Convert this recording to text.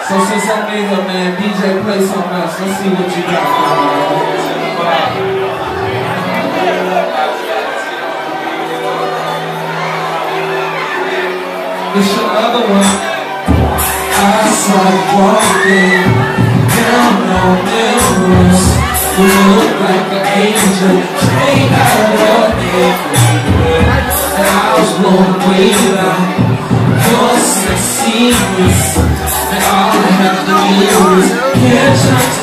So since I made her, man, DJ, play something else. Let's see what you got going on. It's another one. I started walking down on mirrors. You look like an angel straight out of heaven. And I was blown away by your sexiness. And all I have to do is catch up to